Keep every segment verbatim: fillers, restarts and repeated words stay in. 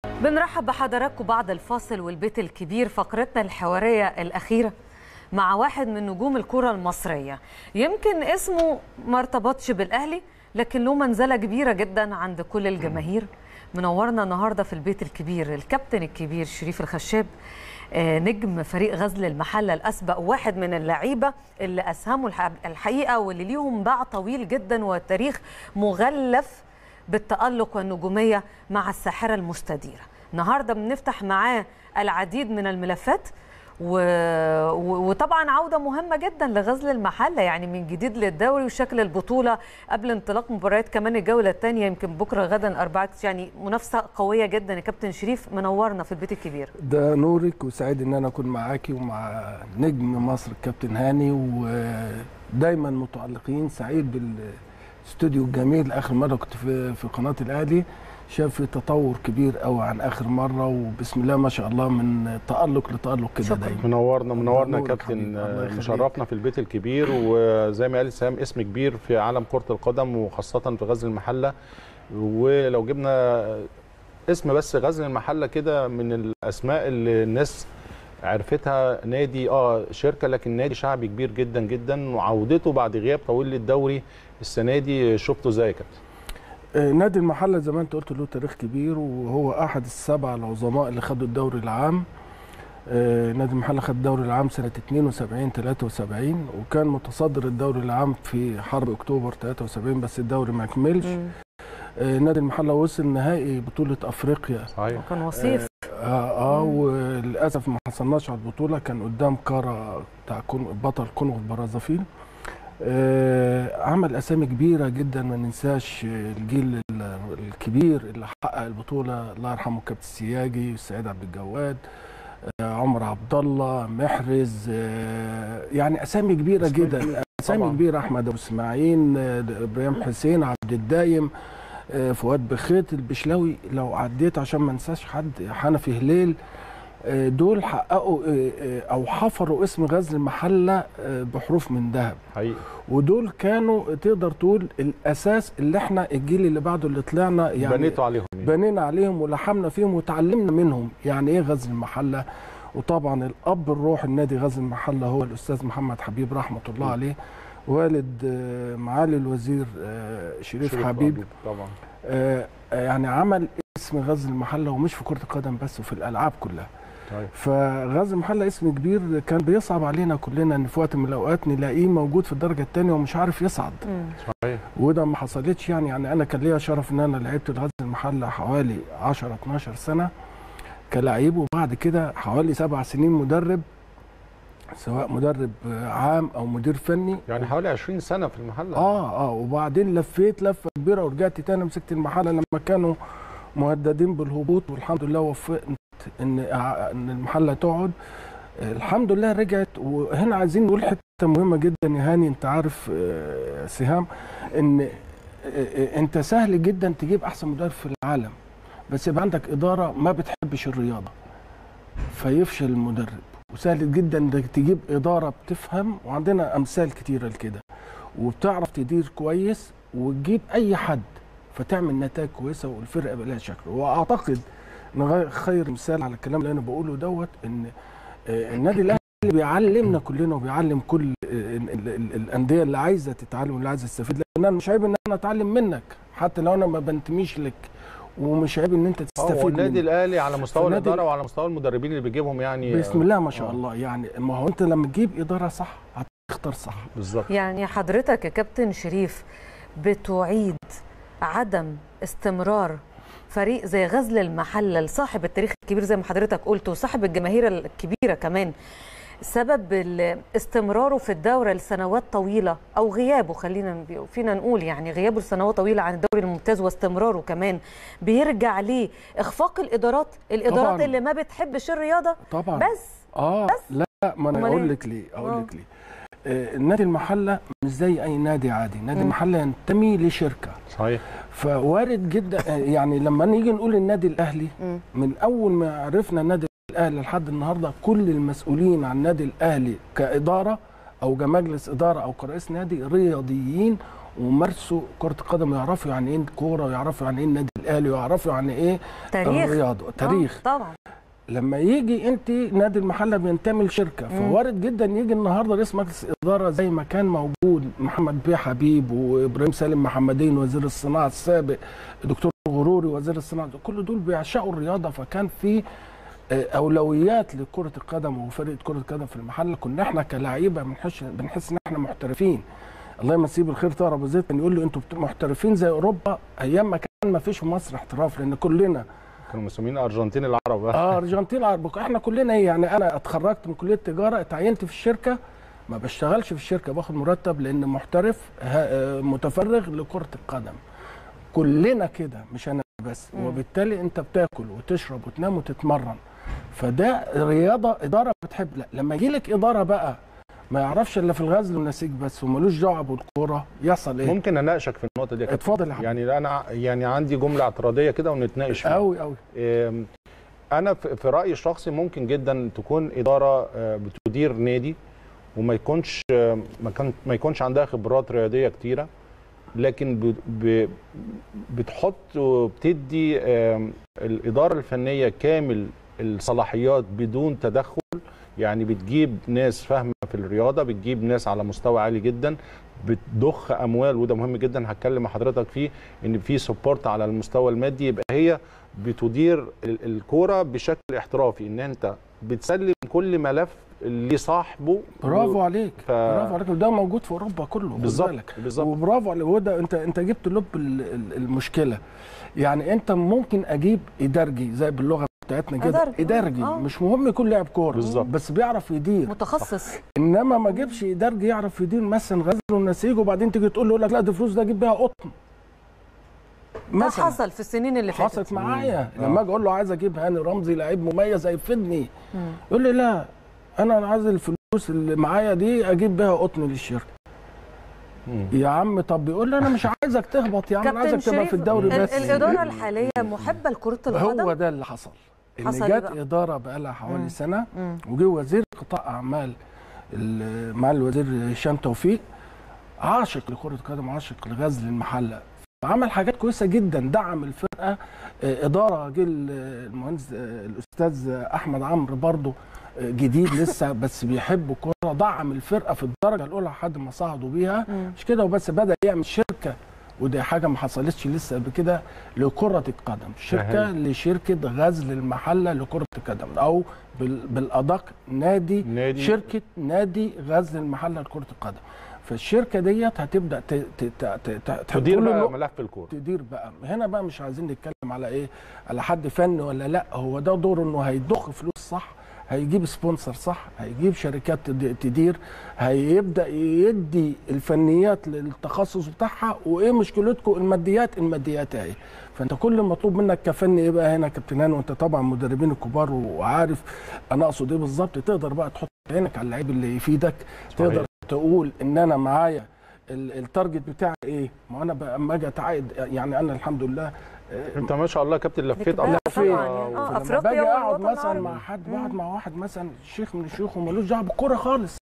بنرحب بحضراتكم بعد الفاصل والبيت الكبير، فقرتنا الحوارية الأخيرة مع واحد من نجوم الكرة المصرية. يمكن اسمه ما ارتبطش بالأهلي لكن له منزلة كبيرة جدا عند كل الجماهير. منورنا النهاردة في البيت الكبير الكابتن الكبير شريف الخشاب، نجم فريق غزل المحلة الأسبق، واحد من اللعيبة اللي أسهموا الحقيقة واللي ليهم باع طويل جدا وتاريخ مغلف بالتألق والنجومية مع الساحرة المستديرة. النهاردة بنفتح معاه العديد من الملفات و... وطبعا عودة مهمة جدا لغزل المحلة، يعني من جديد للدوري وشكل البطولة قبل انطلاق مباريات كمان الجولة الثانية يمكن بكرة غدا أربعة، يعني منافسة قوية جدا. يا كابتن شريف منورنا في البيت الكبير. ده نورك، وسعيد ان انا اكون معاكي ومع نجم مصر الكابتن هاني، ودايما متعلقين. سعيد بالاستوديو الجميل. اخر مرة كنت في في قناة الاهلي، شاف في تطور كبير قوي عن اخر مره، وبسم الله ما شاء الله من تالق لتالق كده دايما. منورنا منورنا يا كابتن، مشرفنا في البيت الكبير، وزي ما قال سام اسم كبير في عالم كره القدم وخاصه في غزل المحله. ولو جبنا اسم بس غزل المحله كده من الاسماء اللي الناس عرفتها، نادي اه شركه لكن نادي شعبي كبير جدا جدا، وعودته بعد غياب طويل للدوري السنه دي شفته ازاي يا كابتن؟ نادي المحلة زي ما انت قلت له تاريخ كبير، وهو احد السبع العظماء اللي خدوا الدوري العام. نادي المحلة خد الدوري العام سنة اثنين وسبعين ثلاثة وسبعين، وكان متصدر الدوري العام في حرب اكتوبر ثلاثة وسبعين، بس الدوري ما كملش. نادي المحلة وصل نهائي بطولة افريقيا، صحيح، وكان وصيف اه, آه وللاسف ما حصلناش على البطولة. كان قدام كارا بتاع بطل كونغو البرازافيل. آه عمل اسامي كبيره جدا، ما ننساش الجيل الكبير اللي حقق البطوله، الله يرحمه كابتن السياجي والسيد عبد الجواد، آه عمر عبد الله، محرز، آه يعني اسامي كبيره جدا، اسامي طبعا. كبيره، احمد ابو اسماعيل، آه ابراهيم حسين، عبد الدايم، آه فؤاد بخيت، البشلاوي. لو عديت عشان ما انساش حد، حنفي هليل، دول حققوا او حفروا اسم غزل المحله بحروف من ذهب حقيقي. ودول كانوا تقدر تقول الاساس اللي احنا الجيل اللي بعده اللي طلعنا يعني بنيتوا عليهم بنينا عليهم ولحمنا فيهم وتعلمنا منهم يعني ايه غزل المحله. وطبعا الاب الروح النادي غزل المحله هو الاستاذ محمد حبيب رحمه الله عليه، والد معالي الوزير شريف, شريف حبيب, حبيب طبعا. يعني عمل اسم غزل المحله، ومش في كره القدم بس، وفي الالعاب كلها. طيب. فغزل المحله اسم كبير، كان بيصعب علينا كلنا ان في وقت من الاوقات نلاقيه موجود في الدرجه الثانيه ومش عارف يصعد. صحيح. وده ما حصلتش يعني يعني انا كان ليا شرف ان انا لعبت غزل المحله حوالي عشرة اتناشر سنه كلاعب، وبعد كده حوالي سبع سنين مدرب، سواء مدرب عام او مدير فني، يعني حوالي عشرين سنه في المحله. اه اه وبعدين لفيت لفه كبيره ورجعت تاني مسكت المحله لما كانوا مهددين بالهبوط، والحمد لله وفقت ان ان المحله تقعد. الحمد لله رجعت. وهنا عايزين نقول حته مهمه جدا يا هاني، انت عارف سهام ان انت سهل جدا تجيب احسن مدرب في العالم، بس يبقى عندك اداره ما بتحبش الرياضه فيفشل المدرب، وسهل جدا انك تجيب اداره بتفهم، وعندنا امثال كتيره لكده، وبتعرف تدير كويس وتجيب اي حد فتعمل نتائج كويسه والفرقه يبقى لها شكل. واعتقد خير مثال على الكلام اللي انا بقوله دوت ان النادي الاهلي بيعلمنا كلنا وبيعلم كل الانديه اللي عايزه تتعلم واللي عايزه تستفيد، لان انا مش عيب ان انا اتعلم منك حتى لو انا ما بنتميش لك، ومش عيب ان انت تستفيد مني. النادي الاهلي على مستوى الاداره وعلى مستوى المدربين اللي بيجيبهم يعني بسم الله ما شاء الله. يعني ما هو انت لما تجيب اداره صح هتختار صح. بالظبط. يعني حضرتك يا كابتن شريف بتعيد عدم استمرار فريق زي غزل المحله لصاحب التاريخ الكبير زي ما حضرتك قلت وصاحب الجماهير الكبيره كمان، سبب استمراره في الدوره لسنوات طويله او غيابه، خلينا فينا نقول يعني غيابه لسنوات طويله عن الدوري الممتاز واستمراره كمان بيرجع ليه اخفاق الادارات الادارات طبعًا. اللي ما بتحبش الرياضه طبعا بس اه بس لا ما انا اقول لك ليه اقول لك ليه آه النادي المحله مش زي اي نادي عادي، نادي المحله ينتمي لشركه صحيح، فوارد جدا يعني لما نيجي نقول النادي الاهلي من اول ما عرفنا النادي الاهلي لحد النهارده كل المسؤولين عن النادي الاهلي كاداره او كمجلس اداره او كرئيس نادي رياضيين ومارسوا كره القدم، يعرفوا يعني ايه كوره ويعرفوا يعني ايه النادي الاهلي ويعرفوا يعني ايه تاريخ الرياضه تاريخ. آه طبعا. لما يجي انت نادي المحله بينتمي لشركه، فوارد جدا يجي النهارده رئيس مجلس اداره زي ما كان موجود محمد بيه حبيب وابراهيم سالم محمدين وزير الصناعه السابق، دكتور غروري وزير الصناعه، كل دول بيعشقوا الرياضه، فكان في اولويات لكره القدم وفرقه كره القدم في المحله. كنا احنا كلاعيبه بنحس بنحس ان احنا محترفين. الله يمسيه بالخير طاهر ابو زيد كان يقول له انتوا محترفين زي اوروبا، ايام ما كان ما فيش في مصر احتراف، لان كلنا كانوا مسميين ارجنتين العرب. اه ارجنتين العرب. احنا كلنا ايه يعني، انا اتخرجت من كليه تجاره، اتعينت في الشركه، ما بشتغلش في الشركه، باخد مرتب لان محترف متفرغ لكره القدم. كلنا كده مش انا بس. م. وبالتالي انت بتاكل وتشرب وتنام وتتمرن، فده رياضه اداره بتحب. لا لما يجي لك اداره بقى ما يعرفش الا في الغزل والنسيج بس ومالوش دعوه بالكوره، يحصل ايه؟ ممكن اناقشك في النقطه دي. اتفضل يا حبيبي. يعني انا يعني عندي جمله اعتراضيه كده ونتناقش فيها قوي قوي. انا في رايي الشخصي ممكن جدا تكون اداره بتدير نادي وما يكونش ما كان ما يكونش عندها خبرات رياضيه كتيره، لكن بتحط وبتدي الاداره الفنيه كامل الصلاحيات بدون تدخل. يعني بتجيب ناس فاهمه في الرياضه، بتجيب ناس على مستوى عالي جدا، بتضخ اموال، وده مهم جدا هتكلم مع حضرتك فيه، ان في سبورت على المستوى المادي. يبقى هي بتدير الكوره بشكل احترافي، ان انت بتسلم كل ملف لصاحبه. برافو عليك. ف... برافو عليك. وده موجود في اوروبا كله. بالظبط بالظبط. وبرافو عليك. وده انت انت جبت لب المشكله. يعني انت ممكن اجيب ادارجي زي باللغه بتاعتنا كده، ادارجي آه. مش مهم يكون لاعب كوره بس بيعرف يدير، متخصص. انما ما جيبش ادارجي يعرف يدير مثلا غزل ونسيج وبعدين تيجي تقول له يقول لك لا دي فلوس ده اجيب بيها قطن. ده حصل في السنين اللي فاتت. حصلت معايا لما اجي اقول له عايز اجيب هاني رمزي لعيب مميز هيفيدني، يقول لي لا انا عايز الفلوس اللي معايا دي اجيب بيها قطن للشركه. مم. يا عم طب بيقول لي انا مش عايزك تهبط يا عم، انا عايزك تبقى في الدوري بس. الاداره الحاليه محبه لكره القدم. هو ده اللي حصل، ان جت اداره بقى لها حوالي مم. سنه وجه وزير قطاع اعمال مع الوزير هشام توفيق عاشق لكره القدم، عاشق لغزل المحله، عمل حاجات كويسه جدا، دعم الفرقه. اداره جه المهندس الاستاذ احمد عمرو برضه جديد لسه بس بيحب الكوره، دعم الفرقه في الدرجه الاولى لحد ما صعدوا بيها. مش كده وبس، بدا يعمل شركه، ودي حاجه ما حصلتش لسه قبل كده، لكره القدم، شركه لشركه غزل المحله لكره القدم، او بالادق نادي, نادي شركه نادي غزل المحله لكره القدم. فالشركه ديت هتبدا تدير بقى ملف الكوره، تدير بقى. هنا بقى مش عايزين نتكلم على ايه، على حد فني ولا لا، هو ده دوره انه هيضخ فلوس صح، هيجيب سبونسر صح، هيجيب شركات تدير، هيبدا يدي الفنيات للتخصص بتاعها. وايه مشكلتكم؟ الماديات. الماديات اهي. فانت كل المطلوب منك كفني ايه بقى هنا كابتن هاني، وانت طبعا مدربين الكبار وعارف انا اقصد ايه بالظبط، تقدر بقى تحط عينك على اللعيب اللي يفيدك. صحيح. تقدر تقول ان انا معايا التارجت بتاعي ايه. ما انا اما اجي اتعاقد، يعني انا الحمد لله انت ما شاء الله كابتن لفيت اه اه افريقيا. باجي اقعد مثلا مع حد، بقعد مع واحد مثلا شيخ من الشيوخ ومالوش دعوه بالكوره خالص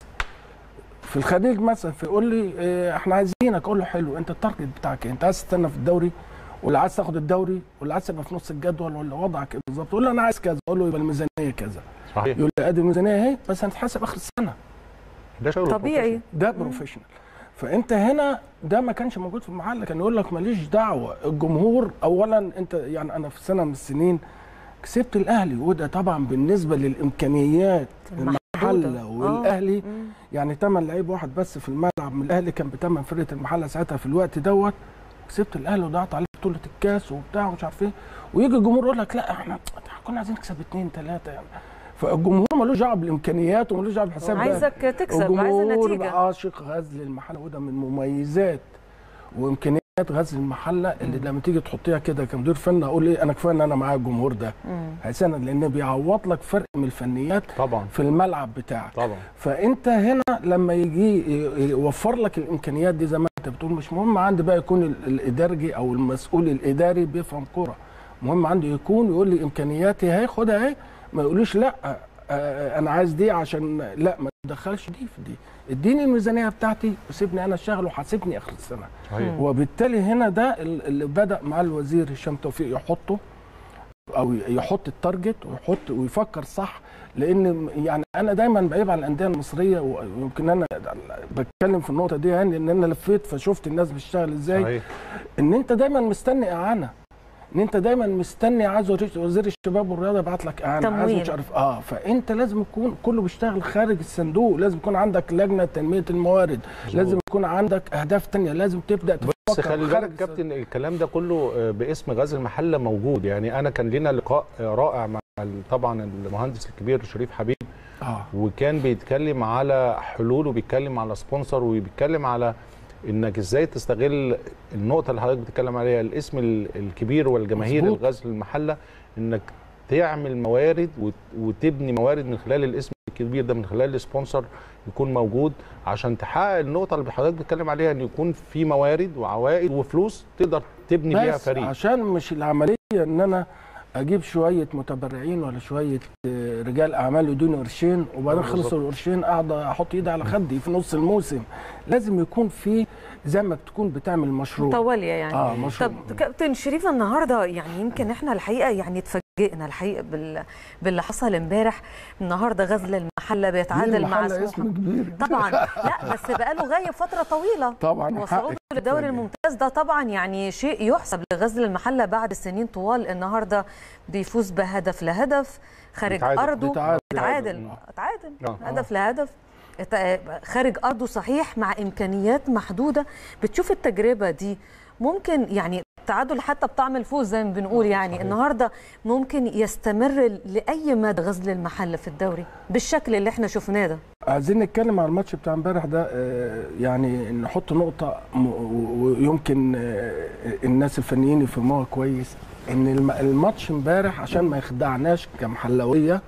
في الخليج مثلا، فيقول لي اه احنا عايزينك. اقول له حلو، انت التارجت بتاعك ايه؟ انت عايز تستنى في الدوري ولا عايز تاخد الدوري ولا عايز تبقى في نص الجدول ولا وضعك ايه بالظبط؟ يقول لي انا عايز كذا. اقول له يبقى الميزانيه كذا. صحيح. يقول لي ادي الميزانيه اهي بس هنتحاسب اخر السنه. ده شغل طبيعي، ده بروفيشنال. فانت هنا ده ما كانش موجود في المحل، كان يقول لك ماليش دعوه. الجمهور اولا، انت يعني انا في سنه من السنين كسبت الاهلي، وده طبعا بالنسبه للامكانيات المحله والاهلي آه. يعني ثمن لعيب واحد بس في الملعب من الاهلي كان بثمن فرقه المحله ساعتها في الوقت دوت. كسبت الاهلي وضغط عليه بطوله الكاس وبتاع ومش عارف ايه، ويجي الجمهور يقول لك لا احنا كنا عايزين نكسب اثنين ثلاثه يعني. فالجمهور ملوش دعوه بالامكانيات وملوش دعوه بالحساب ده، عايزك تكسب، عايز النتيجه. الجمهور عاشق غزل المحله، وده من مميزات وامكانيات غزل المحله اللي لما تيجي تحطيها كده كمدير فني اقول ايه، انا كفايه ان انا معايا الجمهور ده هيساند، لان بيعوض لك فرق من الفنيات طبعا في الملعب بتاعك طبعا. فانت هنا لما يجي يوفر لك الامكانيات دي زي ما انت بتقول، مش مهم عندي بقى يكون الاداري او المسؤول الاداري بيفهم كوره، مهم عنده يكون يقول لي امكانياتي اهي خدها اهي، ما يقوليش لا آه انا عايز دي عشان لا ما تدخلش دي في دي، اديني الميزانيه بتاعتي وسيبني انا اشتغل وحاسبني اخر السنه. صحيح. وبالتالي هنا ده اللي بدا مع الوزير هشام توفيق يحطه او يحط التارجت ويحط ويفكر صح، لان يعني انا دايما بعيب على الانديه المصريه، ويمكن انا بتكلم في النقطه دي يعني ان انا لفيت فشفت الناس بتشتغل ازاي. صحيح. ان انت دايما مستني اعانه، ان انت دايما مستني عايز وزير الشباب والرياضه يبعت لك اعانه، عايز مش عارف اه فانت لازم يكون كله بيشتغل خارج الصندوق، لازم يكون عندك لجنه تنميه الموارد، مزبوط. لازم يكون عندك اهداف ثانيه، لازم تبدا تفكر. بس خلي بالك كابتن الكلام ده كله باسم غزل المحله موجود، يعني انا كان لنا لقاء رائع مع طبعا المهندس الكبير شريف حبيب آه. وكان بيتكلم على حلول وبيتكلم على سبونسر وبيتكلم على انك ازاي تستغل النقطه اللي حضرتك بتتكلم عليها، الاسم الكبير والجماهير الغزل المحله، انك تعمل موارد وتبني موارد من خلال الاسم الكبير ده، من خلال السبونسر يكون موجود عشان تحقق النقطه اللي حضرتك بتتكلم عليها، ان يكون في موارد وعوائد وفلوس تقدر تبني بيها فريق. عشان مش العمليه ان انا اجيب شويه متبرعين ولا شويه رجال اعمال يدوني قرشين وبعدين خلصوا القرشين اقعد احط ايدي على خدي في نص الموسم. لازم يكون في زي ما تكون بتعمل مشروع متوليه يعني. اه مشروع. طب كابتن شريف النهارده يعني يمكن احنا الحقيقه يعني اتفاجئنا الحقيقه بال... باللي حصل امبارح. النهارده غزل المحله بيتعادل مع سموحه طبعا لا بس بقاله غايب فتره طويله طبعا، وصعوده للدوري الممتاز ده طبعا يعني شيء يحسب لغزل المحله بعد سنين طوال. النهارده بيفوز بهدف لهدف خارج ارضه، تعادل تعادل هدف لهدف خارج ارضه صحيح مع امكانيات محدوده. بتشوف التجربه دي ممكن يعني التعادل حتى بطعم الفوز زي ما بنقول يعني صحيح. النهارده ممكن يستمر لاي مدى غزل المحله في الدوري بالشكل اللي احنا شفناه ده؟ عايزين نتكلم على الماتش بتاع امبارح ده، يعني نحط نقطه ويمكن الناس الفنيين يفهموها كويس، ان الماتش امبارح عشان ما يخدعناش كمحلويه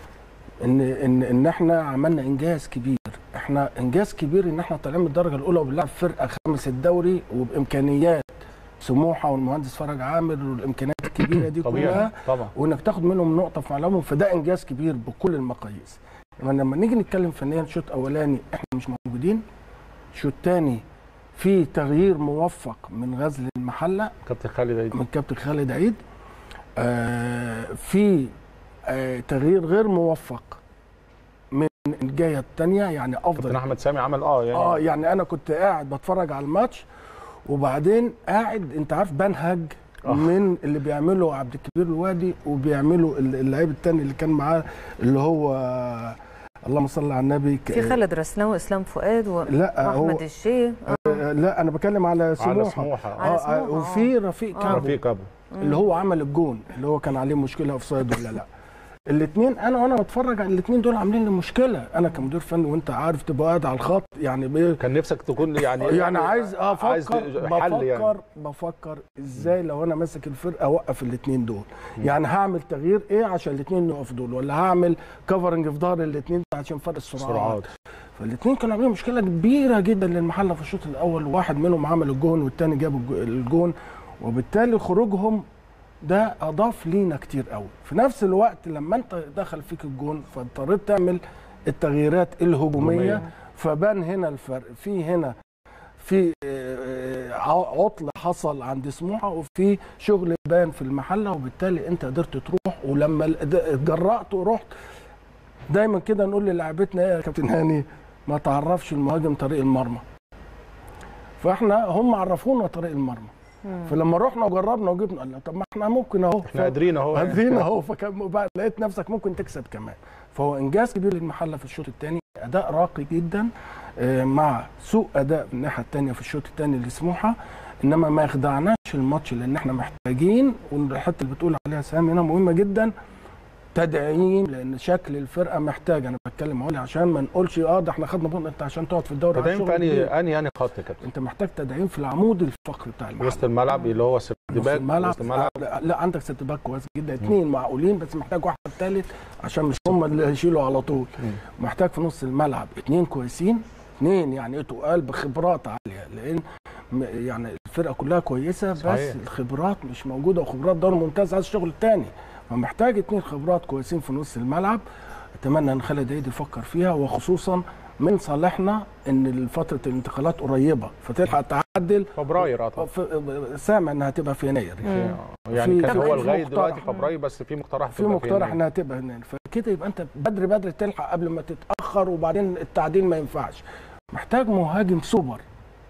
ان ان ان احنا عملنا انجاز كبير. احنا انجاز كبير ان احنا طالعين من الدرجه الاولى وبنلعب فرقه خامس الدوري وبامكانيات سموحه والمهندس فرج عامر والامكانيات الكبيره دي كلها طبعا، وانك تاخد منهم نقطه في ملعبهم، فده انجاز كبير بكل المقاييس. لما نيجي نتكلم فنيا شوط اولاني احنا مش موجودين، شوط ثاني في تغيير موفق من غزل المحله كابتن خالد عيد من كابتن خالد عيد آه في آه تغيير غير موفق من الجايه الثانيه، يعني افضل كابتن احمد سامي عمل اه يعني اه يعني انا كنت قاعد بتفرج على الماتش وبعدين قاعد انت عارف بنهج آه. من اللي بيعمله عبد الكبير الوادي وبيعمله اللعيب الثاني اللي كان معاه اللي هو اللهم صل على النبي في خالد رسلان واسلام فؤاد واحمد الشيخ آه. لا انا بتكلم على سموحه على سموحه آه. آه. وفي رفيق كابو رفيق كابو اللي هو عمل الجون اللي هو كان عليه مشكله اوفسايد ولا لا. الاثنين انا وانا بتفرج على الاثنين دول عاملين لي مشكله، انا كمدير فني وانت عارف تبقى قاعد على الخط يعني بي... كان نفسك تكون يعني يعني عايز افكر عايز بفكر يعني. بفكر ازاي لو انا ماسك الفرقه اوقف الاثنين دول، يعني هعمل تغيير ايه عشان الاثنين يقفوا دول، ولا هعمل كفرنج في ظهر الاثنين عشان فرق السرعات. فالاثنين كانوا عاملين مشكله كبيره جدا للمحله في الشوط الاول، وواحد منهم عمل الجون والثاني جاب الجون، وبالتالي خروجهم ده اضاف لينا كتير قوي. في نفس الوقت لما انت دخل فيك الجون فاضطريت تعمل التغييرات الهجوميه، فبان هنا الفرق. في هنا في عطل حصل عند سموحه وفي شغل بان في المحله، وبالتالي انت قدرت تروح. ولما اتجرأت ورحت دايما كده نقول للاعبتنا يا كابتن هاني ما تعرفش المهاجم طريق المرمى، فاحنا هم عرفونا طريق المرمى. فلما رحنا وجربنا وجبنا قال طب ما احنا ممكن اهو احنا قادرين اهو قادرين اهو فكان لقيت نفسك ممكن تكسب كمان. فهو انجاز كبير للمحله في الشوط الثاني، اداء راقي جدا مع سوء اداء من الناحيه الثانيه في الشوط الثاني لسموحه، انما ما يخدعناش الماتش لان احنا محتاجين. والحته اللي بتقول عليها سامي هنا مهمه جدا، تدعيم، لان شكل الفرقه محتاج. انا بتكلم اهو عشان ما نقولش اه ده احنا خدنا بطن انت عشان تقعد في الدوري. تدعيم في انهي انهي انهي خط يا كابتن؟ انت محتاج تدعيم في العمود الفقري بتاع الملعب، وسط الملعب اللي هو سيرت باك. وسط الملعب لا, لا عندك سيرت باك كويس جدا، اثنين معقولين، بس محتاج واحد ثالث عشان مش هم اللي هيشيلوا على طول. م. محتاج في نص الملعب اثنين كويسين، اثنين يعني تقال بخبرات عاليه، لان يعني الفرقه كلها كويسه بس صحيح. الخبرات مش موجوده، وخبرات دوري ممتاز عايز شغل ثاني، فمحتاج اثنين خبرات كويسين في نص الملعب. اتمنى ان خالد عيد يفكر فيها، وخصوصا من صالحنا ان فتره الانتقالات قريبه فتلحق تعدل فبراير. اه طبعا سامع انها تبقى في يناير يعني, يعني كان هو لغايه دلوقتي فبراير، بس في مقترح في مقترح انها تبقى هنا، فكده يبقى انت بدري بدري تلحق قبل ما تتاخر، وبعدين التعديل ما ينفعش. محتاج مهاجم سوبر.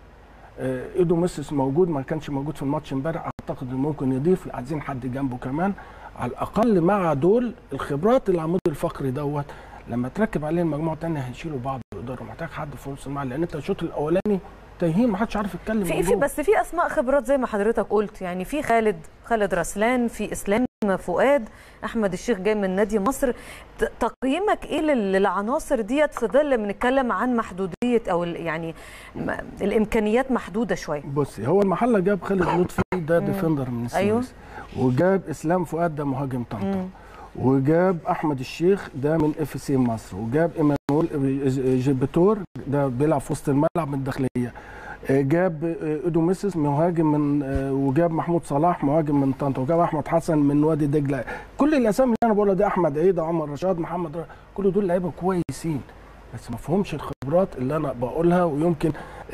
ايدو ميسيس موجود، ما كانش موجود في الماتش امبارح، اعتقد انه ممكن يضيف، عايزين حد جنبه كمان على الاقل مع دول الخبرات. العمود الفقري دوت لما تركب عليه المجموعه الثانيه هيشيلوا بعض ويقدروا. محتاج حد في نص الملعب، لان انت الشوط الاولاني تاهين، ما حدش عارف يتكلم في في بس في اسماء خبرات زي ما حضرتك قلت، يعني في خالد خالد رسلان، في اسلام فؤاد، احمد الشيخ جاي من نادي مصر. تقييمك ايه للعناصر ديت في ظل بنتكلم عن محدوديه او يعني الامكانيات محدوده شويه؟ بصي، هو المحله جاب خالد لطفي ده ديفندر من السويس، أيوه. وجاب اسلام فؤاد ده مهاجم طنطا، وجاب احمد الشيخ ده من اف سي مصر، وجاب ايمانويل جيبتور ده بيلعب في وسط الملعب من الداخليه، جاب ايدو ميسيس مهاجم من، وجاب محمود صلاح مهاجم من طنطا، وجاب احمد حسن من وادي دجله. كل الاسامي اللي انا بقولها دي، احمد عيد، عمر رشاد، محمد رشاد، كل دول لعيبه كويسين، بس ما فيهمش الخبرات اللي انا بقولها. ويمكن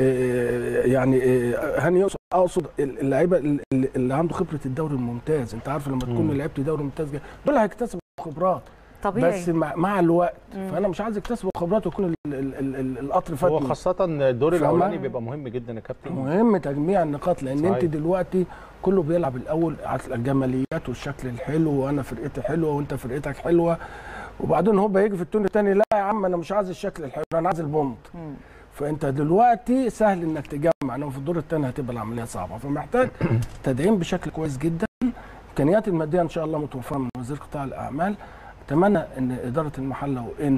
يعني هاني اقصد اللعيبه اللي عنده خبره الدوري الممتاز. انت عارف لما تكون لعبت دوري ممتاز دول هيكتسبوا خبرات طبيعي، بس مع, مع الوقت. مم. فانا مش عايز يكتسبوا خبرات ويكون القطر فاتني. هو خاصه الدور الاولاني بيبقى مهم جدا يا كابتن، مهم تجميع النقاط، لان صحيح. انت دلوقتي كله بيلعب الاول على الجماليات والشكل الحلو، وانا فرقتي حلوه وانت فرقتك حلوه، وبعدين هو بيجي في التون الثاني لا يا عم انا مش عايز الشكل الحلو، انا عايز البونت. فانت دلوقتي سهل انك تجمع، انما في الدور الثاني هتبقى العمليه صعبه، فمحتاج تدعيم بشكل كويس جدا. الامكانيات الماديه ان شاء الله متوفره من وزير قطاع الاعمال. اتمنى ان اداره المحله وان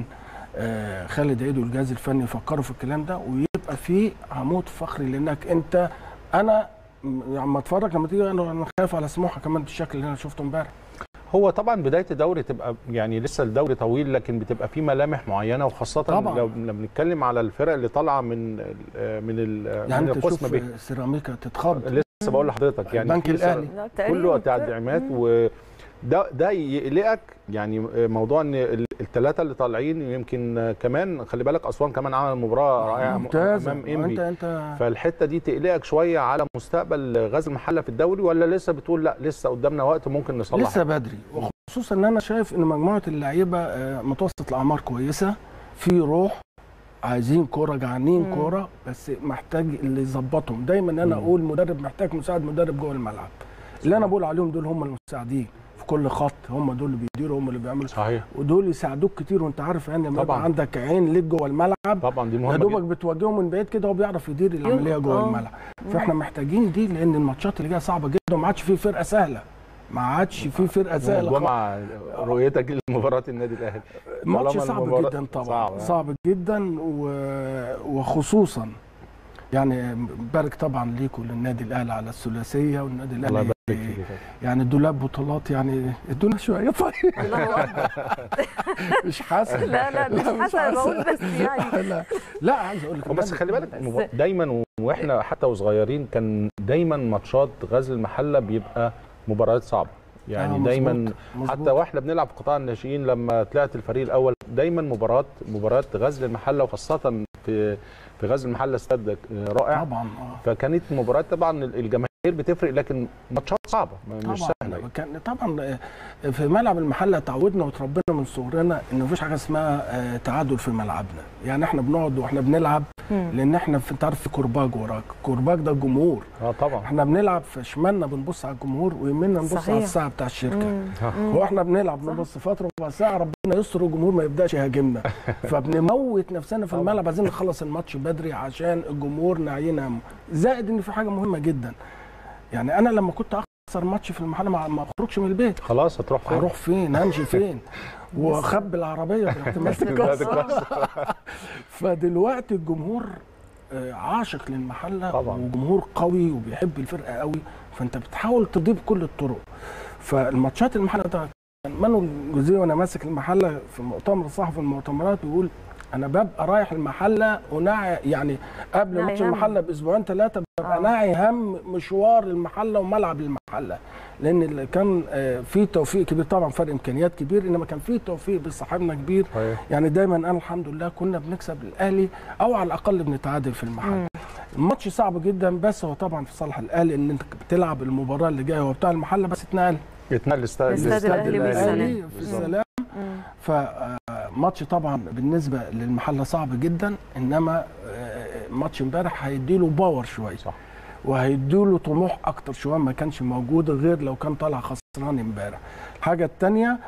خالد عيد والجهاز الفني يفكروا في الكلام ده، ويبقى في عمود فخري، لانك انت انا لما اتفرج لما تيجي انا خايف على سموحه كمان بالشكل اللي انا شفته امبارح. هو طبعا بدايه الدوري تبقى يعني لسه الدوري طويل، لكن بتبقى في ملامح معينه، وخاصه طبعا. لو بنتكلم على الفرق اللي طالعه من من ال يعني من القسم بيه سيراميكا تتخض. لسه بقول لحضرتك يعني البنك الاهلي كله تدعيمات، و ده ده يقلقك يعني موضوع ان الثلاثه اللي طالعين. يمكن كمان خلي بالك اسوان كمان عمل مباراه رائعه امام انبي، فالحته دي تقلقك شويه على مستقبل غزل المحله في الدوري، ولا لسه بتقول لا لسه قدامنا وقت ممكن نصلح؟ لسه بدري، وخصوصا ان انا شايف ان مجموعه اللعيبه متوسط الاعمار كويسه، في روح، عايزين كوره، جعانين كوره، بس محتاج اللي يظبطهم. دايما انا مم. اقول مدرب محتاج مساعد مدرب جوه الملعب. اللي انا بقول عليهم دول هم المساعدين في كل خط، هم دول اللي بيديروا، هم اللي بيعملوا، صحيح، ودول يساعدوك كتير. وانت عارف يعني لما يبقى عندك عين ليك جوه الملعب طبعا دي مهمه، يا دوبك بتواجهه من بعيد كده هو بيعرف يدير العمليه جوه الملعب. فاحنا محتاجين دي، لان الماتشات اللي جايه صعبه جدا، وما عادش في فرقه سهله، ما عادش في فرقه سهله. ومع رؤيتك لمباراه النادي الاهلي ماتش صعب جدا طبعا، صعب, صعب جدا، وخصوصا يعني بارك طبعا ليكم للنادي الاهلي على الثلاثيه، والنادي الاهلي يعني دولاب بطولات، يعني ادونا شويه طيب. الله اكبر. مش حاسس، لا لا مش حاسس، بقول بس يعني لا لا عايز اقول لك بس خلي بالك دايما واحنا حتى وصغيرين كان دايما ماتشات غزل المحله بيبقى مباريات صعبه يعني آه دايما مزبوط. مزبوط. حتى واحنا بنلعب في قطاع الناشئين لما طلعت الفريق الاول دايما مباراه مباريات غزل المحله، وخاصه في في غزل المحله استاد رائع طبعا اه فكانت مباراه طبعا الجماهير بتفرق، لكن ماتشات صعبه مش سهله. كان طبعا في ملعب المحله تعودنا وتربينا من صغرنا ان مفيش حاجه اسمها تعادل في ملعبنا، يعني احنا بنقعد واحنا بنلعب مم. لان احنا انت عارف في كرباج وراك، كرباج ده الجمهور اه طبعا، احنا بنلعب في شمالنا بنبص على الجمهور، ويميننا نبص صحيح. على الساعه بتاع الشركه، هو احنا بنلعب نبص فتره ربع ساعه ربنا يستر والجمهور ما يبداش يهاجمنا فبنموت نفسنا في الملعب، عايزين نخلص الماتش بدري عشان الجمهور نعيين همه. زائد ان في حاجه مهمه جدا، يعني انا لما كنت اخسر ماتش في المحله ما اخرجش من البيت، خلاص هتروح فين؟ هروح فين؟ همشي فين؟ واخبي العربيه احتمال تتكسر. فدلوقتي الجمهور عاشق للمحله طبعا، وجمهور قوي وبيحب الفرقه قوي، فانت بتحاول تضيف كل الطرق. فالماتشات المحله ده منو الجزيري وانا ماسك المحله في مؤتمر الصحفي المؤتمرات بيقول انا ببقى رايح المحله وناعي، يعني قبل ماتش المحله باسبوعين ثلاثه ببقى ناعي هم مشوار المحله وملعب المحله، لان كان في توفيق كبير، طبعا فرق امكانيات كبير، انما كان في توفيق بصاحبنا كبير. طيب. يعني دايما انا الحمد لله كنا بنكسب الاهلي او على الاقل بنتعادل في المحل. الماتش صعب جدا، بس هو طبعا في صالح الاهلي ان انت بتلعب المباراه اللي جايه هو بتاع المحله، بس اتنقل اتنقل استاد الاهلي بالسلام في السلام. فماتش طبعا بالنسبه للمحله صعب جدا، انما ماتش امبارح هيديله باور شويه، صح، وهيديله طموح اكتر شويه ما كانش موجود غير لو كان طالع خسران امبارح. الحاجه الثانيه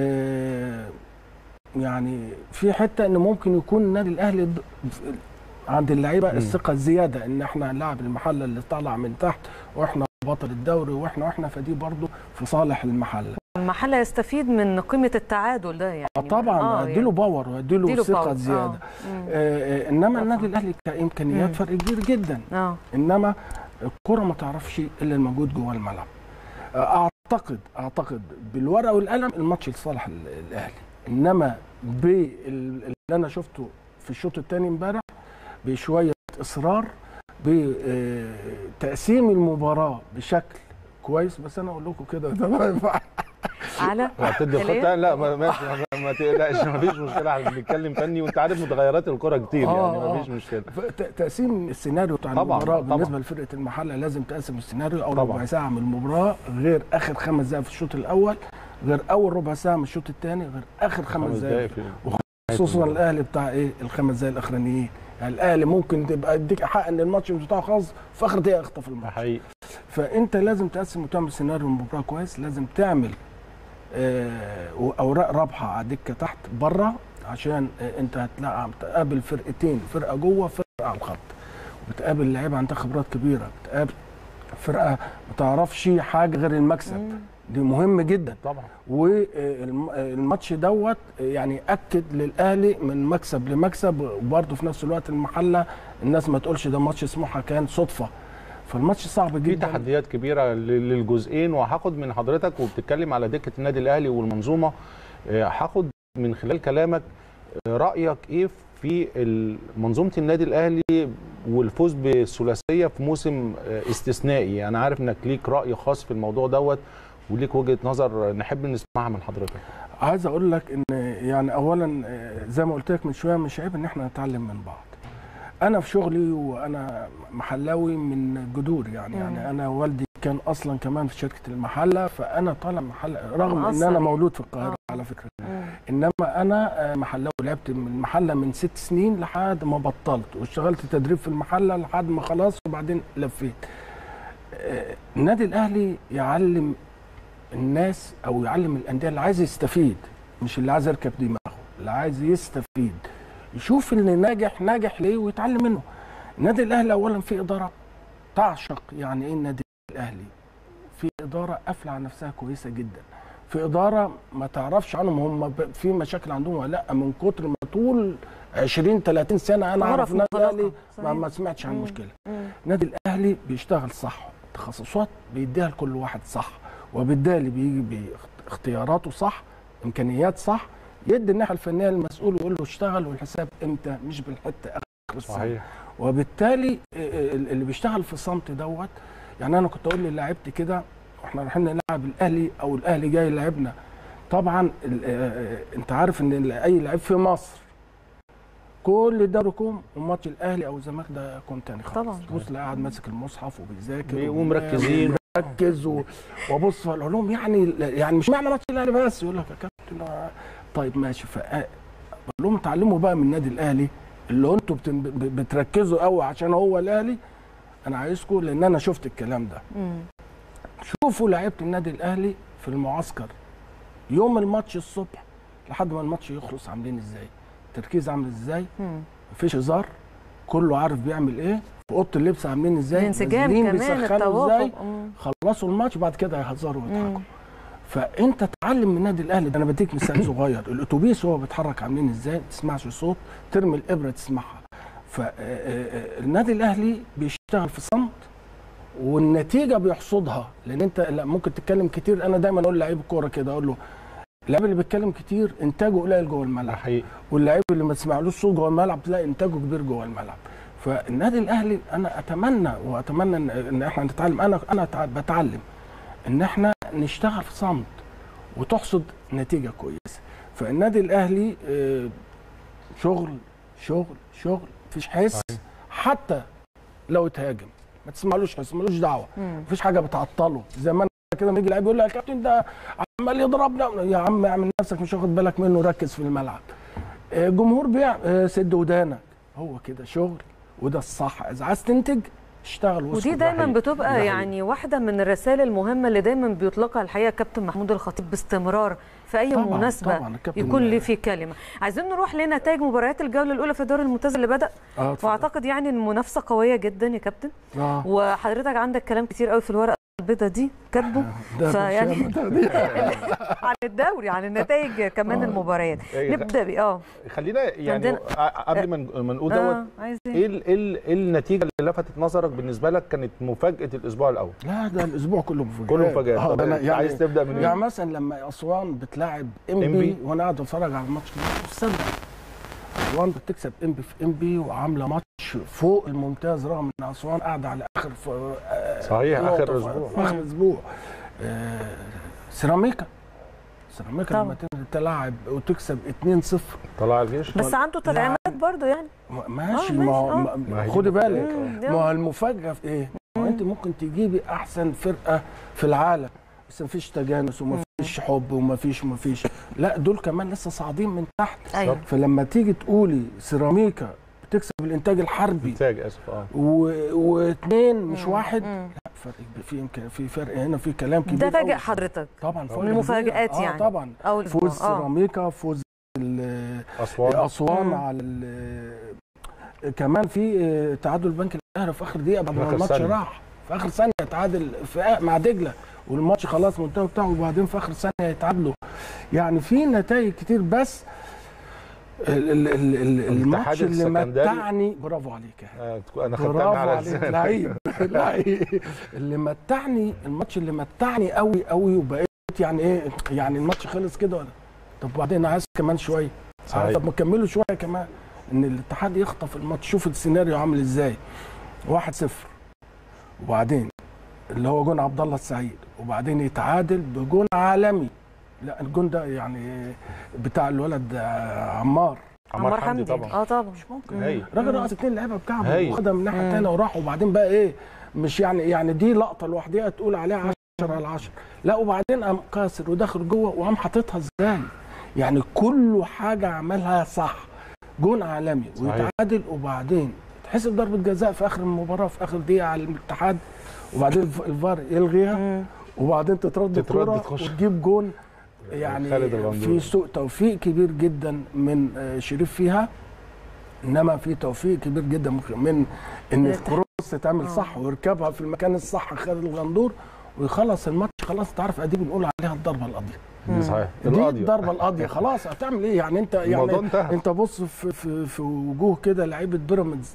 يعني في حته ان ممكن يكون النادي الاهلي عند اللعيبه الثقه الزياده ان احنا نلعب المحله اللي طالع من تحت واحنا بطل الدوري واحنا واحنا فدي برضو في صالح المحله. المحله يستفيد من قيمه التعادل ده يعني. آه طبعا آه هديله يعني باور وهديله ثقه زياده. آه. آه انما النادي الاهلي كامكانيات فرق كبير جدا. آه. انما الكره ما تعرفش الا الموجود جوه الملعب. اعتقد اعتقد بالورقه والقلم الماتش لصالح الاهلي، انما باللي انا شفته في الشوط الثاني امبارح بشويه اصرار بتقسيم المباراه بشكل كويس. بس انا اقول لكم كده ده ما ينفعش على هتدي خطه. لا ماشي ما تقلقش، ما فيش مشكله، بنتكلم فني وانت عارف متغيرات الكره كتير يعني ما فيش مشكله. تقسيم السيناريو بتاع المباراه بالنسبه لفرقه المحله لازم تقسم السيناريو. اول ربع ساعه من المباراه غير اخر خمس دقائق في الشوط الاول، غير اول ربع ساعه من الشوط الثاني، غير اخر خمس دقائق، وخصوصا الاهلي بتاع ايه الخمس دقائق الاخرانيين. يعني الاهلي ممكن تبقى يديك حق ان الماتش مش بتاعه خالص في اخر دقيقه يخطف الماتش حقيقي. فانت لازم تقسم وتعمل سيناريو المباراه كويس، لازم تعمل آه اوراق رابحه على الدكه تحت بره، عشان آه انت هتلاقي بتقابل فرقتين، فرقه جوه فرقه على الخط، وبتقابل لعيبه عندها خبرات كبيره، بتقابل فرقه ما تعرفش حاجه غير المكسب. مم. دي مهم جدا طبعا. والماتش دوت يعني اكد للاهلي من مكسب لمكسب، وبرده في نفس الوقت المحله الناس ما تقولش ده ماتش سموحه كان صدفه. فالماتش صعب جدا، في تحديات كبيره للجزئين. وهاخد من حضرتك وبتتكلم على دكه النادي الاهلي والمنظومه، هاخد من خلال كلامك رايك ايه في منظومه النادي الاهلي والفوز بالثلاثيه في موسم استثنائي. انا عارف انك ليك راي خاص في الموضوع دوت وليك وجهه نظر نحب نسمعها من حضرتك. عايز اقول لك ان يعني اولا زي ما قلت لك من شويه مش عيب ان احنا نتعلم من بعض. انا في شغلي وانا محلاوي من جذور يعني مم. يعني انا والدي كان اصلا كمان في شركه المحله، فانا طالع محله رغم ان انا مولود في القاهره آه. على فكره. مم. انما انا محلاوي، لعبت من المحله من ست سنين لحد ما بطلت، واشتغلت تدريب في المحله لحد ما خلاص وبعدين لفيت. النادي الاهلي يعلم الناس او يعلم الانديه اللي عايز يستفيد، مش اللي عايز يركب دماغه، اللي عايز يستفيد يشوف اللي ناجح ناجح ليه ويتعلم منه. النادي الاهلي اولا في اداره تعشق يعني ايه النادي الاهلي، في اداره قافله على نفسها كويسه جدا، في اداره ما تعرفش عنهم هم في مشاكل عندهم ولا لا، من كتر ما طول عشرين ثلاثين سنه انا اعرف النادي الاهلي ما, ما سمعتش عن مشكله. النادي الاهلي بيشتغل صح، تخصصات بيديها لكل واحد صح، وبالتالي بيجي باختياراته صح، امكانيات صح، يدي الناحيه الفنيه للمسؤول ويقول له اشتغل والحساب امتى مش بالحته اخر السنه. صحيح. وبالتالي اللي بيشتغل في صمت دوت يعني انا كنت اقول للاعيبتي كده واحنا رايحين نلعب الاهلي او الاهلي جاي يلعبنا، طبعا انت عارف ان اي لعيب في مصر كل دوركم وماتش الاهلي او الزمالك ده كون تاني خالص. طبعا بص لا قاعد ماسك المصحف وبيذاكر ومركزين مركز وابص اقول لهم يعني يعني مش معنى ماتش الاهلي بس يقول لك يا كابتن طيب ماشي. فاقول لهم اتعلموا بقى من النادي الاهلي اللي انتوا بتركزوا قوي عشان هو الاهلي. انا عايزكم لان انا شفت الكلام ده. مم. شوفوا لعيبه النادي الاهلي في المعسكر يوم الماتش الصبح لحد ما الماتش يخلص عاملين ازاي، التركيز عامل ازاي، مفيش هزار، كله عارف بيعمل ايه، في اوضه اللبس عاملين ازاي، الانسجام كمان، التوافق، خلصوا الماتش بعد كده هيهزروا ويضحكوا. فانت تعلم من النادي الاهلي. انا بديك مثال صغير، الاتوبيس وهو بيتحرك عاملين ازاي، ما تسمعش صوت، ترمي الابره تسمعها. فالنادي الاهلي بيشتغل في صمت والنتيجه بيحصدها، لان انت ممكن تتكلم كتير. انا دايما اقول لعيب الكوره كده اقول له اللاعب اللي بيتكلم كتير انتاجه قليل جوه الملعب حقيقي، واللاعب اللي ما تسمعلوش صوت جوه الملعب تلاقي انتاجه كبير جوه الملعب. فالنادي الاهلي انا اتمنى واتمنى ان احنا نتعلم، انا انا بتعلم ان احنا نشتغل في صمت وتحصد نتيجه كويسه. فالنادي الاهلي شغل شغل شغل، مفيش حس حتى لو اتهاجم ما تسمعلوش حس، ملوش دعوه، مفيش حاجه بتعطله. زمان كده لما يجي لعيب يقول لك يا كابتن ده عمال يضربنا، يا عم اعمل نفسك مش واخد بالك منه، ركز في الملعب. الجمهور بيعمل سد ودانك، هو كده شغل وده الصح. اذا عايز تنتج اشتغل. ودي دايما بتبقى يعني واحده من الرسائل المهمه اللي دايما بيطلقها الحقيقه كابتن محمود الخطيب باستمرار في اي طبعًا مناسبه طبعًا يكون ليه في كلمه. عايزين نروح لنتائج مباريات الجوله الاولى في الدوري الممتاز اللي بدا، آه واعتقد يعني المنافسه قويه جدا يا كابتن. آه. وحضرتك عندك كلام كتير قوي في الورقه البيضاء دي كاتبه، فيعني عن الدوري عن النتائج كمان المباريات. نبدا بيه. اه خلينا يعني قبل ما نقول دوت ايه ايه النتيجه اللي لفتت نظرك بالنسبه لك كانت مفاجاه الاسبوع الاول؟ لا ده الاسبوع كله مفاجاه، كله مفاجاه. اه يعني عايز تبدا من يعني مثلا لما اسوان بتلاعب ام بي وانا قاعد اتفرج على الماتش ده استنى، اسوان بتكسب ام بي في ام بي وعامله ماتش فوق الممتاز، رغم ان اسوان قاعده على اخر صحيح اخر اسبوع اخر اسبوع آه سيراميكا سيراميكا لما تلعب وتكسب اتنين صفر طلع الجيش، بس عنده تدعيمات برضه يعني ماشي. ما خدي بالك، ما المفاجاه في ايه؟ ما انت ممكن تجيبي احسن فرقه في العالم بس مفيش تجانس ومفيش حب ومفيش ومفيش لا، دول كمان لسه صاعدين من تحت. أيوة. فلما تيجي تقولي سيراميكا بتكسب الانتاج الحربي انتاج اسف اه واثنين مش واحد، لا فرق في يمكن في فرق هنا، في كلام كبير. ده فاجئ حضرتك طبعا من المفاجآت آه يعني طبعا فوز سيراميكا، فوز اسوان اسوان على كمان في تعادل البنك الاهلي في اخر دقيقه بعد ما الماتش راح في اخر ثانيه تعادل مع دجله والماتش خلاص منتهي بتاعه، وبعدين في اخر ثانيه يتعادلوا. يعني في نتائج كتير، بس الماتش اللي متعني برافو عليك آه انا خدتها على لعيب لعيب اللي متعني الماتش اللي متعني قوي قوي، وبقيت يعني ايه يعني الماتش خلص كده ولا طب وبعدين عايز كمان شويه، طب ما كملوا شويه كمان، ان الاتحاد يخطف الماتش. شوف السيناريو عامل ازاي، واحد صفر وبعدين اللي هو جون عبد الله السعيد، وبعدين يتعادل بجون عالمي. لا الجون ده يعني بتاع الولد عمار عمار حمدي طبعا. اه طبعا مش ممكن راجل رقص اتنين لعيبه بكعبه وخدها من الناحيه الثانيه وراح، وبعدين بقى ايه مش يعني يعني دي لقطه لوحدها تقول عليها عشرة على عشرة، لا وبعدين قام كاسر وداخل جوه وقام حاططها ازاي، يعني كل حاجه عملها صح. جون عالمي ويتعادل، وبعدين تحسب ضربه جزاء في اخر المباراه في اخر دقيقه على الاتحاد، وبعدين الفار يلغيها، وبعدين تترد الكوره وتجيب جون. يعني في سوء توفيق كبير جدا من شريف فيها، انما في توفيق كبير جدا من ان الكروس تتعمل صح ويركبها في المكان الصح خالد الغندور ويخلص الماتش. خلاص تعرف ادي بنقول عليها الضربه القاضيه. صحيح دي الضربه القاضيه خلاص. هتعمل ايه يعني انت يعني انت بص في في, في وجوه كده لعيبه بيراميدز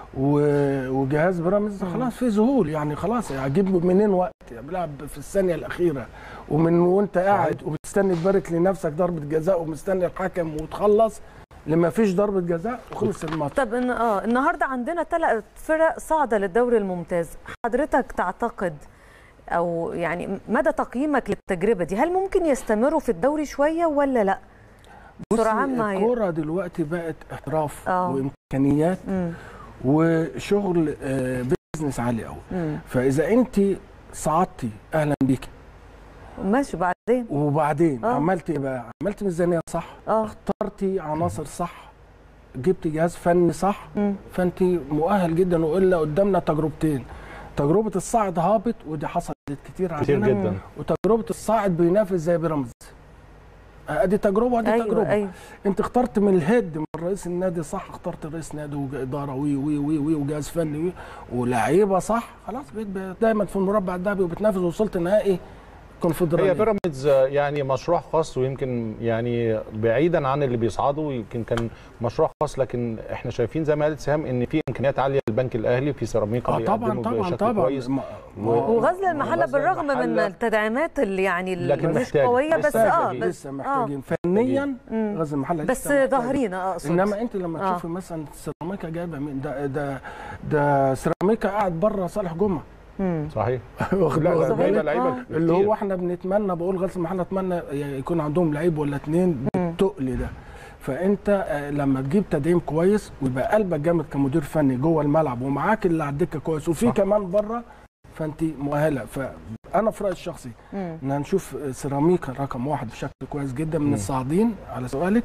وجهاز بيراميدز خلاص في ذهول، يعني خلاص هجيب منين وقت بيلعب في الثانيه الاخيره ومن وانت قاعد وبتستني تبارك لنفسك ضربه جزاء ومستني الحكم وتخلص لما فيش ضربه جزاء وخلص الماتش. طب إن اه النهارده عندنا ثلاث فرق صاعده للدوري الممتاز، حضرتك تعتقد او يعني مدى تقييمك للتجربه دي، هل ممكن يستمروا في الدوري شويه ولا لا؟ بسرعه ما الكوره دلوقتي بقت احتراف أوه. وامكانيات مم. وشغل بيزنس عالي قوي، فاذا انت صعدتي اهلا بيكي ماشي، وبعدين وبعدين أوه. عملتي ايه بقى؟ عملتي ميزانيه صح، أوه. اخترتي عناصر صح، جبتي جهاز فني صح، مم. فانت مؤهل جدا. والا قدامنا تجربتين، تجربه الصاعد هابط ودي حصلت كتير عندنا كتير جدا، وتجربه الصاعد بينافس زي بيراميدز. ادي تجربه ودي أيوة تجربه. أيوة. انت اخترت من الهيد من رئيس النادي صح، اخترت رئيس نادي واداره وي وي وي وي وجهاز فني ولاعيبه صح، خلاص بقيت دايما في المربع الذهبي وبتنافس ووصلت نهائي كونفدراليه. هي بيراميدز يعني مشروع خاص، ويمكن يعني بعيدا عن اللي بيصعدوا يمكن كان مشروع خاص، لكن احنا شايفين زي ما قالت سهام ان في امكانيات عاليه للبنك الاهلي في سيراميكا. اه طبعا طبعا طبعا وغزل المحله بالرغم من التدعيمات اللي يعني مش قويه، بس اه لسه محتاجين فنيا. غزل المحله بس ظاهرين اقصد. انما انت لما تشوفي مثلا سيراميكا جايبه مين؟ ده ده ده سيراميكا قاعد بره صالح جمعه صحيح. واخد بالك لعيبه اللي هو احنا بنتمنى، بقول غزل المحله اتمنى يكون عندهم لعيب ولا اتنين بالتقل ده. فانت لما تجيب تدعيم كويس ويبقى قلبك جامد كمدير فني جوه الملعب ومعاك اللي على الدكه كويس وفي كمان بره، فانت مؤهله. فانا في رايي الشخصي ان هنشوف سيراميكا رقم واحد بشكل كويس جدا من الصاعدين على سؤالك.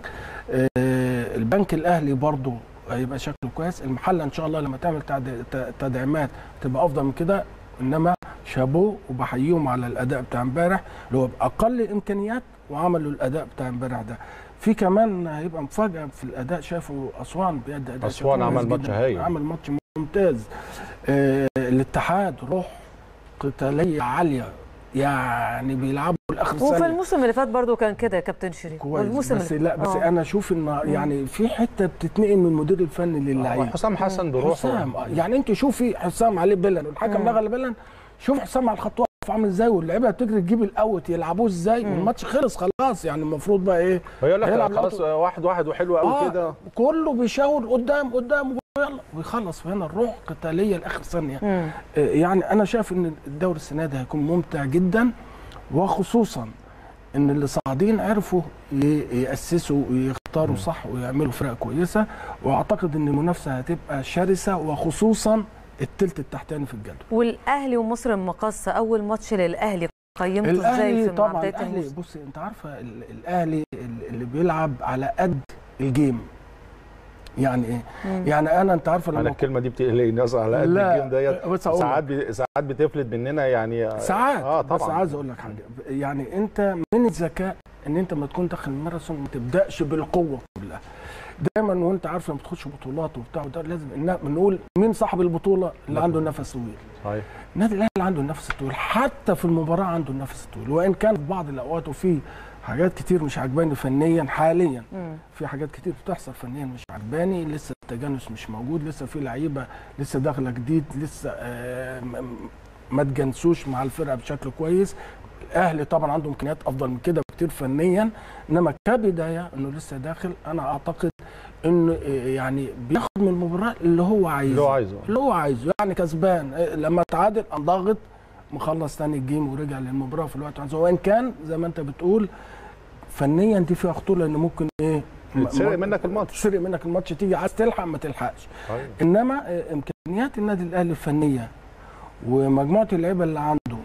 البنك الاهلي برضو هيبقى شكله كويس. المحله ان شاء الله لما تعمل تدعيمات تبقى افضل من كده. انما شابوه وبحييهم على الاداء بتاع امبارح اللي هو باقل امكانيات وعملوا الاداء بتاع امبارح ده. في كمان هيبقى مفاجاه في الاداء، شافوا اسوان بيأدي اداء اسوان عمل ماتش هايل، عمل ماتش ممتاز. آه الاتحاد روح قتاليه عاليه، يعني بيلعبوا الاخر ثانيه. وفي الموسم اللي فات برضو كان كده يا كابتن شريف. والموسم بس لا بس أوه. انا اشوف ان يعني في حته بتتنقل من المدير الفني للعيب. حسام حسن بروحه حسام يعني انت شوفي حسام عليه بلن والحكم لغى البلن، شوف حسام على الخط واقف عامل ازاي واللعيبه بتجري تجيب الاوت يلعبوه ازاي والماتش خلص خلاص. يعني المفروض بقى ايه هيقول لك خلاص واحد واحد وحلو قوي آه كده، كله بيشاور قدام قدام ويلا ويخلص. هنا الروح قتاليه لاخر ثانيه. آه يعني انا شايف ان الدوري السنه دي هيكون ممتع جدا، وخصوصا ان اللي صاعدين عرفوا ياسسوا ويختاروا صح ويعملوا فرق كويسه. واعتقد ان المنافسه هتبقى شرسه، وخصوصا الثلث التحتاني في الجدول. والاهلي ومصر المقاصه اول ماتش للاهلي قيمته ازاي في طبعا الاهلي؟ بصي انت عارفه الاهلي اللي بيلعب على قد الجيم. يعني ايه؟ مم. يعني انا انت عارفه لما انا الكلمه دي بتقلقني اصلا على قد الجيم ديت. ساعات بي... ساعات بتفلت مننا يعني ساعات. اه طبعا. بس عايز اقول لك حاجه، يعني انت من الذكاء ان انت لما تكون داخل الماراثون ما تبداش بالقوه كلها. دايما وانت عارف لما تخش بطولات وبتاع وده لازم نقول مين صاحب البطوله اللي عنده النفس طويل. صحيح. النادي الاهلي عنده النفس الطويل، حتى في المباراه عنده النفس الطويل، وان كان في بعض الاوقات وفي حاجات كتير مش عجباني فنيا حاليا. مم. في حاجات كتير بتحصل فنيا مش عجباني، لسه التجانس مش موجود، لسه في لعيبه لسه داخله جديد، لسه آه ما تجانسوش مع الفرقه بشكل كويس. الاهلي طبعا عنده امكانيات افضل من كده كتير فنيا، انما كبدايه انه لسه داخل. انا اعتقد انه يعني بياخد من المباراه اللي هو عايزه اللي هو عايزه اللي هو عايزه يعني كسبان لما تعادل انضغط مخلص ثاني الجيم ورجع للمباراه في الوقت عايزه. وان كان زي ما انت بتقول فنيا دي فيها خطوره لان ممكن ايه تسرق منك الماتش تسرق منك الماتش تيجي عايز تلحق ما تلحقش. طيب. انما امكانيات النادي الاهلي الفنيه ومجموعه اللعيبه اللي عنده،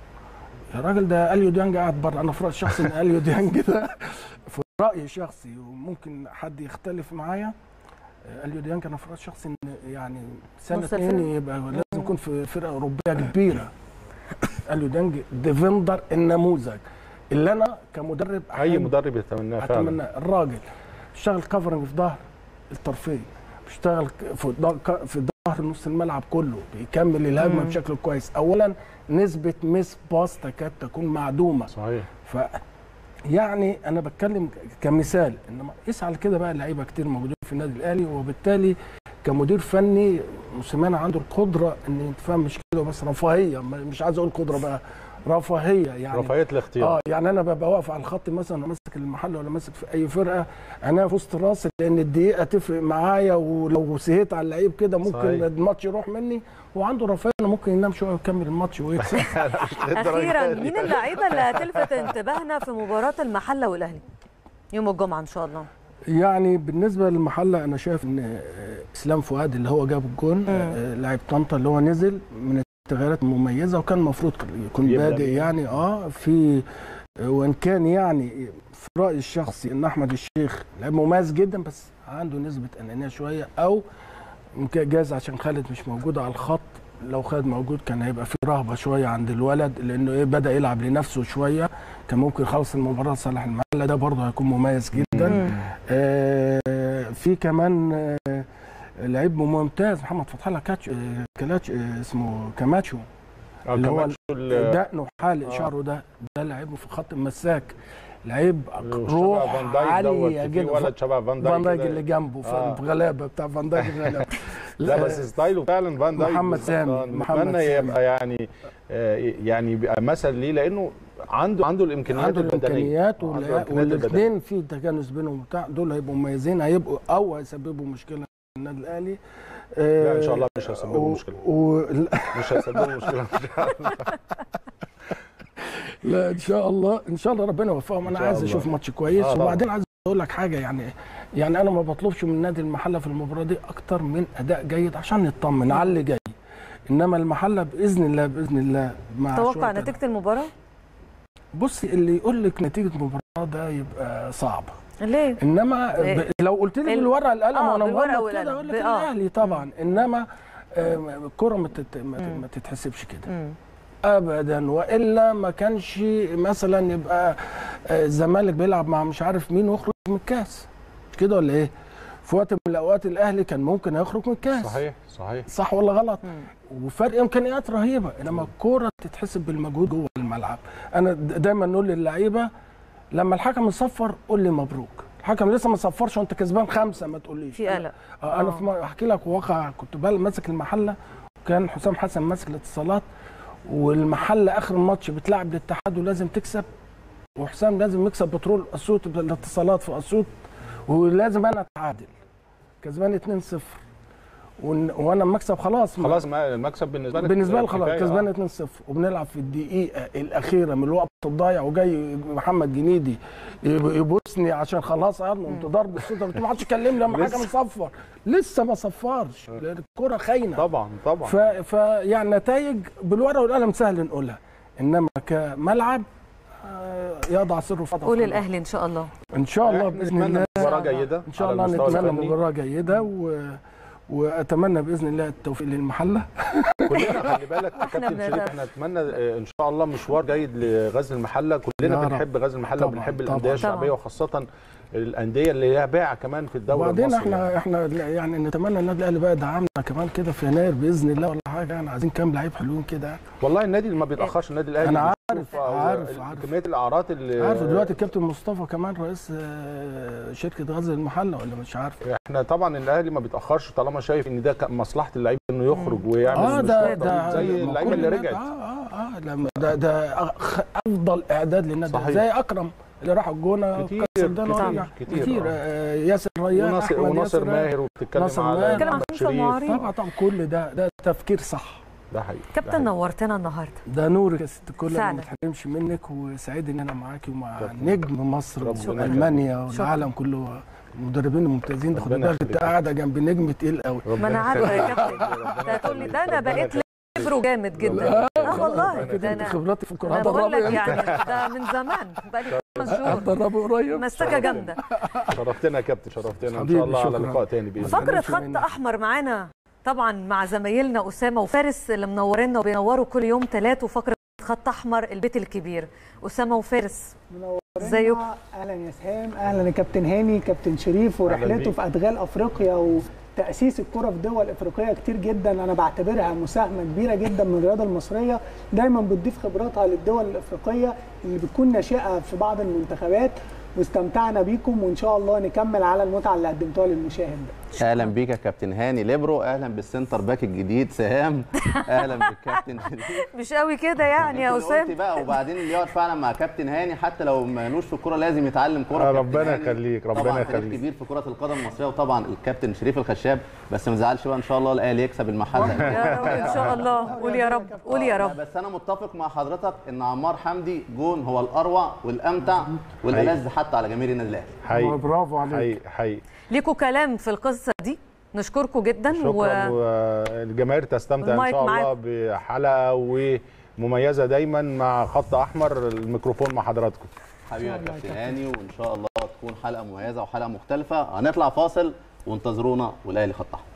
الراجل ده اليو ديانج قاعد بره. انا في رايي الشخصي ان اليو ديانج ده في رايي شخصي وممكن حد يختلف معايا، اليو ديانج انا في رايي الشخصي ان يعني سنه اثنين يبقى لازم يكون في فرقه اوروبيه كبيره. اليو ديانج ديفندر النموذج اللي انا كمدرب اي مدرب يتمناه فعلا. اتمنى الراجل اشتغل كفرنج في ظهر الطرفين، بيشتغل في في ظهر نص الملعب كله، بيكمل الهجمه بشكل كويس. اولا نسبه ميس باس تكاد تكون معدومه. صحيح. ف يعني انا بتكلم كمثال، انما قيس على كده بقى لعيبه كتير موجودين في النادي الاهلي، وبالتالي كمدير فني موسيماني عنده القدره ان انت فاهم مش كده بس رفاهيه، مش عايز اقول قدره بقى رفاهيه يعني رفاهيه الاختيار. اه يعني انا ببقى واقف على الخط مثلا انا ماسك المحل ولا ماسك في اي فرقه، انا في وسط راسي لان الدقيقه تفرق معايا، ولو سهيت على اللعيب كده ممكن صحيح. الماتش يروح مني، وعنده رفاهيه ممكن ينام شويه ويكمل الماتش ويكسب. اخيرا مين اللعيبه اللي هتلفت انتباهنا في مباراه المحله والاهلي يوم الجمعه ان شاء الله؟ يعني بالنسبه للمحله انا شايف ان اسلام فؤاد اللي هو جاب الجون لاعب طنطا اللي هو نزل من التغييرات مميزه، وكان المفروض يكون بادئ يعني اه في، وان كان يعني في رايي الشخصي ان احمد الشيخ لاعب مميز جدا بس عنده نسبه انانيه شويه، او جاز عشان خالد مش موجود على الخط. لو خالد موجود كان هيبقى في رهبه شويه عند الولد لانه ايه بدا يلعب لنفسه شويه، كان ممكن يخلص المباراه صالح المحله، ده برضه هيكون مميز جدا. آه في كمان آه لعيب ممتاز محمد فتح الله كاتش آه كلاتش آه اسمه كاماتشو اللي هو دقنه حالق آه. شعره، ده ده لعيبه في خط المساك، لعيب روح عاليه جدا. ولد شبه فان دايك فان دايك اللي جنبه آه. في غلابه بتاع فان دايك غلابه. لا بس ستايله فعلا فان دايك. محمد سامي محمد يبقى يعني يعني يبقى مثل ليه لانه عنده عنده الامكانيات عنده الامكانيات والاثنين في تجانس بينهم بتاع دول هيبقوا مميزين، هيبقوا او هيسببوا مشكله للنادي الاهلي. لا ان شاء الله مش هيسببوا مشكله و... مش هيسببوا مشكله لا ان شاء الله ان شاء الله ربنا يوفقهم. انا عايز اشوف ماتش كويس. آه وبعدين عايز اقول لك حاجه، يعني يعني انا ما بطلبش من نادي المحله في المباراه دي اكتر من اداء جيد عشان نطمن على اللي جاي. انما المحله باذن الله باذن الله مع توقع نتيجه المباراه. بصي اللي يقول لك نتيجه المباراه ده يبقى صعب. ليه؟ انما إيه؟ لو قلت لي بالورقه القلم آه وانا مغمض كده اقول لك آه. الاهلي طبعا. انما الكره ما, تت... ما تتحسبش كده ابدا، والا ما كانش مثلا يبقى الزمالك بيلعب مع مش عارف مين ويخرج من الكاس، مش كده ولا ايه؟ في وقت من الاوقات الاهلي كان ممكن يخرج من الكاس. صحيح صحيح صح ولا غلط؟ مم. وفرق امكانيات رهيبه. انما الكوره تتحسب بالمجهود جوه الملعب. انا دايما نقول للعيبه لما الحكم يصفر قول لي مبروك، الحكم لسه ما صفرش وانت كسبان خمسه ما تقوليش في قلق. انا, أنا في احكي لك واقع، كنت ماسك المحله وكان حسام حسن ماسك الاتصالات، والمحله اخر الماتش بتلعب الاتحاد ولازم تكسب، وحسام لازم يكسب بترول اسيوط بالاتصالات في اسيوط، ولازم انا اتعادل كسبان اتنين صفر، وانا مكسب خلاص خلاص المكسب بالنسبه لك بالنسبه لي خلاص كسبان اتنين صفر، وبنلعب في الدقيقه الاخيره من الوقت الضايع وجاي محمد جنيدي يبوسني عشان خلاص قمت ضرب السوطه، ما حدش يكلمني لما الحكم يصفر، لسه ما صفرش، الكره خاينه طبعا طبعا. فيعني نتائج بالورقه والقلم سهل نقولها، انما كملعب يضع سره في قول الاهلي ان شاء الله ان شاء الله باذن الله مباراه جيده ان شاء الله، نتمنى مباراه جيده و... واتمنى باذن الله التوفيق للمحله. كلنا خلي بالك كابتن شريف، احنا نتمنى ان شاء الله مشوار جيد لغزل المحله، كلنا بنحب غزل المحله وبنحب الانديه الشعبيه وخاصه الانديه اللي ليها باع كمان في الدوري المصري. وبعدين احنا يعني. احنا يعني نتمنى النادي الاهلي بقى يدعمنا كمان كده في يناير باذن الله ولا حاجه، يعني عايزين كام لعيب حلوين كده. والله النادي اللي ما بيتاخرش النادي الاهلي. انا عارف عارف عارف كميه الاعراض اللي عارف دلوقتي الكابتن مصطفى كمان رئيس شركه غزل المحله ولا مش عارف. احنا طبعا الاهلي ما بيتاخرش طالما شايف ان ده مصلحه اللعيب انه يخرج ويعمل اه ده ده زي اللعيبه اللي رجعت. اه اه اه ده ده افضل اعداد للنادي، زي اكرم اللي راح الجونه كتير كتير كتير, كتير آه ياسر ريان وناصر, وناصر ماهر، وبتتكلم على شريف. طبعا طبعا كل ده ده تفكير صح. ده حقيقي. كابتن نورتنا النهارده. ده نورك يا ست الكل، ما تحرمش منك، وسعيد ان انا معاكي ومع نجم مصر والمانيا والعالم كله، المدربين الممتازين. خد بالك انت قاعده جنب نجم تقيل قوي. ما انا عارفه يا كابتن، ده هتقول لي ده انا بقيت ليبرو جامد جدا. اه والله ده انا خبراتي في الكوره انا بقول لك يعني ده من زمان بقى لي خمس شهور. هتدربه قريب، مسكه جامده. شرفتنا يا كابتن، شرفتنا ان شاء الله على لقاء تاني باذن الله. فقره خط احمر معانا طبعا مع زمايلنا اسامه وفارس اللي منورينا وبينوروا كل يوم ثلاث، وفقره خط احمر البيت الكبير. اسامه وفارس ازيكم؟ اهلا يا سهام، اهلا يا كابتن هاني، كابتن شريف ورحلته في ادغال افريقيا وتاسيس الكره في دول افريقيه كتير جدا. انا بعتبرها مساهمه كبيره جدا من الرياضه المصريه، دايما بتضيف خبراتها للدول الافريقيه اللي بتكون ناشئه في بعض المنتخبات، واستمتعنا بيكم وان شاء الله نكمل على المتعه اللي قدمتوها للمشاهد. اهلا بيك يا كابتن هاني ليبرو، اهلا بالسنتر باك الجديد سهام، اهلا بالكابتن مش قوي كده يعني يا اسامه بقى. وبعدين اللي يقعد فعلا مع كابتن هاني حتى لو مالوش في الكوره لازم يتعلم كوره. ربنا يخليك ربنا يخليك. طبعا كبير في كره القدم المصريه، وطبعا الكابتن شريف الخشاب، بس ما تزعلش بقى ان شاء الله الاهلي يكسب المحله يا رب ان شاء الله. قول يا رب قول يا رب. بس انا متفق مع حضرتك ان عمار حمدي جون هو الاروع والامتع والالذ حتى على جماهير النادي الاهلي. حقيقي برافو عليك. حقيقي حقيقي. ليكوا كلام في القصه دي، نشكركم جدا. شكرا، والجماهير و... تستمتع ان شاء الله معاك. بحلقه ومميزه دايما مع خط احمر. الميكروفون مع حضراتكم. حبيبي يا كابتن هاني، وان شاء الله تكون حلقه مميزه وحلقه مختلفه. هنطلع فاصل وانتظرونا، والاهلي خط احمر.